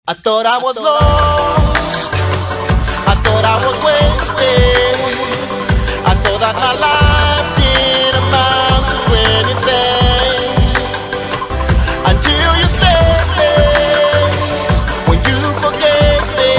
I thought I was lost, I thought I was wasted, I thought that my life didn't amount to anything, until you saved me. When you forgave me,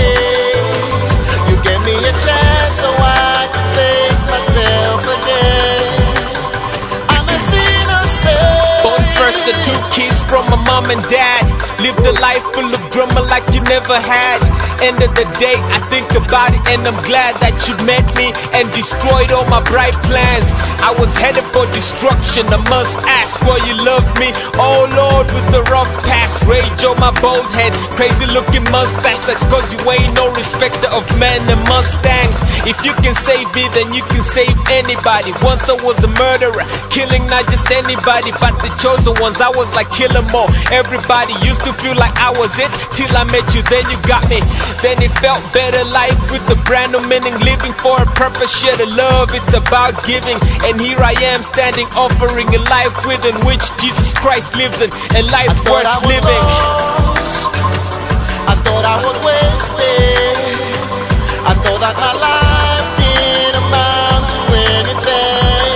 you gave me a chance so I could face myself again. I'm a sinner saved. Born first to 2 kids from my mom and dad. Lived a life full of drama like you never had. End of the day, I think about it and I'm glad that you met me and destroyed all my bright plans. I was headed for destruction. I must ask, will you love me? Oh Lord, with the rough past, rage on my bald head, crazy looking mustache. That's cause you ain't no respecter of men and mustangs. If you can save me, then you can save anybody. Once I was a murderer, killing not just anybody but the chosen ones. I was like kill 'em all. Everybody used to feel like I was it till I met you, then you got me. Then it felt better, life with a brand new meaning, living for a purpose, share the love, it's about giving. And here I am standing, offering a life within which Jesus Christ lives in, a life worth living. Lost. I thought I was wasted, I thought that my life didn't amount to anything,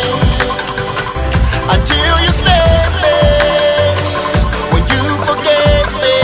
until you saved me. When you forgave me,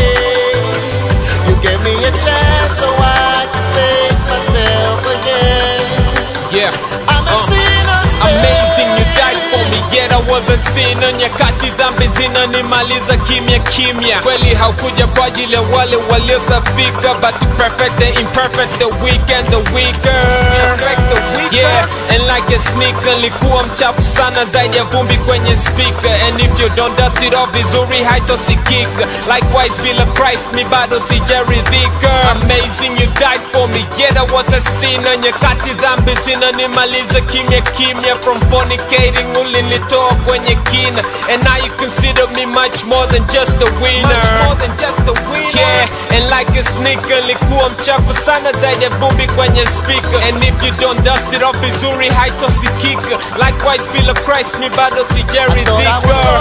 you gave me a chance so I could face myself again. Yeah, I'm a sinner saved. amazing, you died for me, yet I was a sinner. Nyakati dhambi zinanimaliza kimya kimya. Kweli haukuja kwa ajili ya wale waliosafika, but to perfect the imperfect, the weak and the weaker. Yeah, and like a sneaker, likuwa mchafu sana zaidi ya vumbi kwenye speaker. And if you don't dust it off vizuri haitosikika. Likewise bila Christ mi bado sijaridhika. Amazing, you died for me, yet I was a sinner. Nyakati dhambi zinanimaliza kimya kimya. From fornicating ulinitoa kwenye kina, and now you consider me much more than just a winner. Yeah, and like a sneaker, likuwa mchafu sana zaidi ya vumbi kwenye speaker. And if you don't dust it off vizuri haitosikika. Likewise bila Christ mi bado sijaridhika.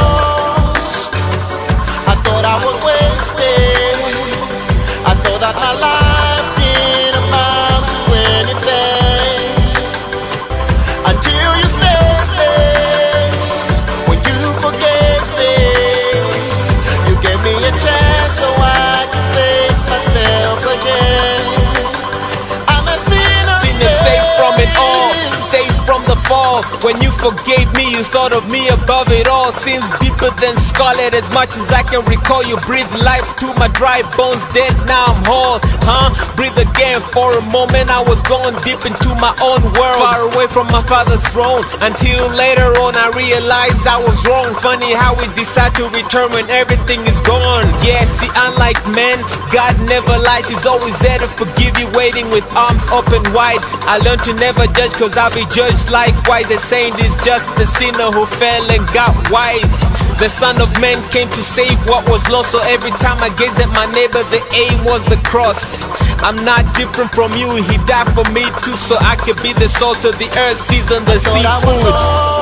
I thought I was wasted, I thought that my life didn't amount to anything, until you saved me. When you forgave me, you gave me a chance so I could face myself again. I'm a sinner Saved from it all, saved from the fall. When you forgave me, you thought of me above it all. Sins deeper than scarlet, as much as I can recall. You breathe life to my dry bones, dead, now I'm whole. Breathe again. For a moment I was going deep into my own world, far away from my father's throne, until later on I realized I was wrong. Funny how we decide to return when everything is gone. Yeah, see, unlike men, God never lies. He's always there to forgive you, waiting with arms open wide. I learned to never judge, cause I'll be judged likewise. A saint is just a sinner who fell and got wise. The Son of Man came to save what was lost, so every time I gaze at my neighbor, the aim was the cross. I'm not different from you, he died for me too, so I could be the salt of the earth, season the seafood.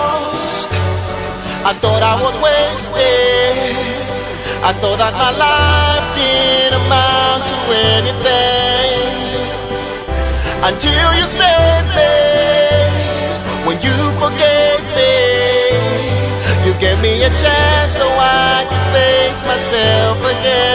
I thought I was wasted, I thought that my life didn't amount to anything, until you saved me. When you forgave me, you gave me a chance so I could face myself again.